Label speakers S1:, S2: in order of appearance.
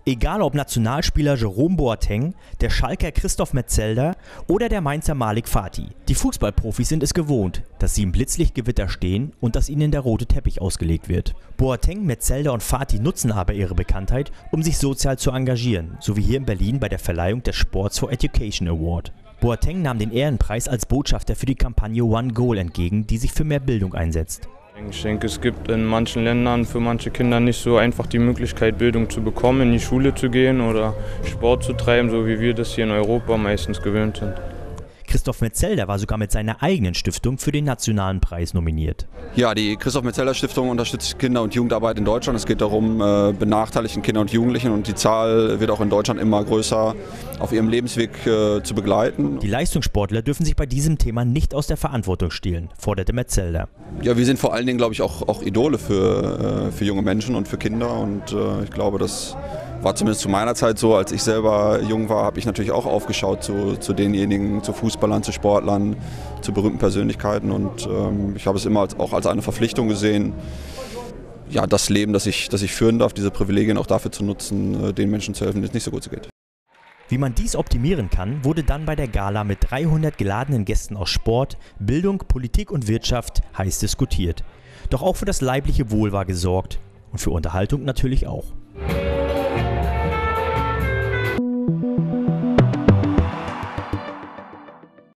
S1: Egal ob Nationalspieler Jerome Boateng, der Schalker Christoph Metzelder oder der Mainzer Malik Fatih. Die Fußballprofis sind es gewohnt, dass sie im Blitzlichtgewitter stehen und dass ihnen der rote Teppich ausgelegt wird. Boateng, Metzelder und Fatih nutzen aber ihre Bekanntheit, um sich sozial zu engagieren, so wie hier in Berlin bei der Verleihung des Sports for Education Award. Boateng nahm den Ehrenpreis als Botschafter für die Kampagne One Goal entgegen, die sich für mehr Bildung einsetzt.
S2: Ich denke, es gibt in manchen Ländern für manche Kinder nicht so einfach die Möglichkeit, Bildung zu bekommen, in die Schule zu gehen oder Sport zu treiben, so wie wir das hier in Europa meistens gewöhnt sind.
S1: Christoph Metzelder war sogar mit seiner eigenen Stiftung für den nationalen Preis nominiert.
S3: Ja, die Christoph Metzelder Stiftung unterstützt Kinder- und Jugendarbeit in Deutschland. Es geht darum, benachteiligten Kindern und Jugendlichen, und die Zahl wird auch in Deutschland immer größer, auf ihrem Lebensweg zu begleiten.
S1: Die Leistungssportler dürfen sich bei diesem Thema nicht aus der Verantwortung stehlen, forderte Metzelder.
S3: Ja, wir sind vor allen Dingen, glaube ich, auch Idole für junge Menschen und für Kinder, und ich glaube, das war zumindest zu meiner Zeit so. Als ich selber jung war, habe ich natürlich auch aufgeschaut zu denjenigen, zu Fußballern, zu Sportlern, zu berühmten Persönlichkeiten, und ich habe es immer auch als eine Verpflichtung gesehen, ja, das Leben, das ich führen darf, diese Privilegien auch dafür zu nutzen, den Menschen zu helfen, denen es nicht so gut so geht.
S1: Wie man dies optimieren kann, wurde dann bei der Gala mit 300 geladenen Gästen aus Sport, Bildung, Politik und Wirtschaft heiß diskutiert. Doch auch für das leibliche Wohl war gesorgt und für Unterhaltung natürlich auch.